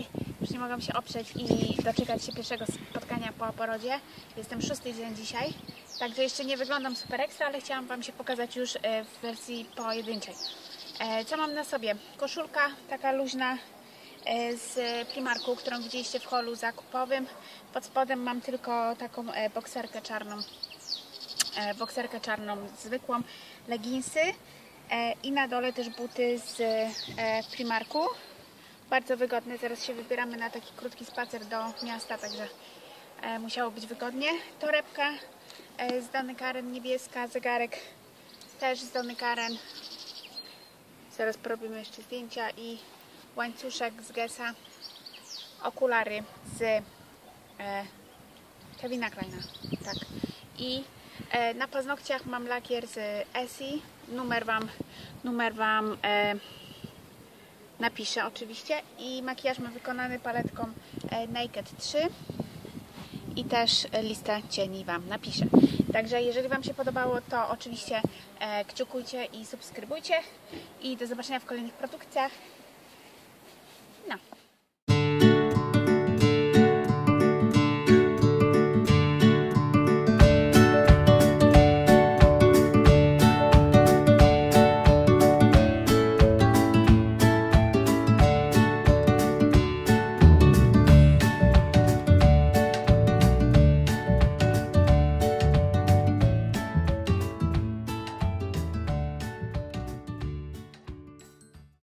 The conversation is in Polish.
dzisiaj. Już nie mogłam się oprzeć i doczekać się pierwszego spotkania po porodzie. Jestem 6. dzień dzisiaj, także jeszcze nie wyglądam super ekstra, ale chciałam Wam się pokazać już w wersji pojedynczej. Co mam na sobie? Koszulka taka luźna z Primarku, którą widzieliście w holu zakupowym. Pod spodem mam tylko taką bokserkę czarną zwykłą, leginsy i na dole też buty z Primarku. Bardzo wygodne. Zaraz się wybieramy na taki krótki spacer do miasta, także musiało być wygodnie. Torebka z Dony Karen niebieska, zegarek też z Dony Karen. Zaraz porobimy jeszcze zdjęcia i łańcuszek z Guessa. Okulary z Kevina Kleina. Tak. I na paznokciach mam lakier z Essie. Numer wam napiszę oczywiście. I makijaż mam wykonany paletką Naked 3. I też listę cieni Wam napiszę. Także jeżeli Wam się podobało, to oczywiście kciukujcie i subskrybujcie. I do zobaczenia w kolejnych produkcjach. No.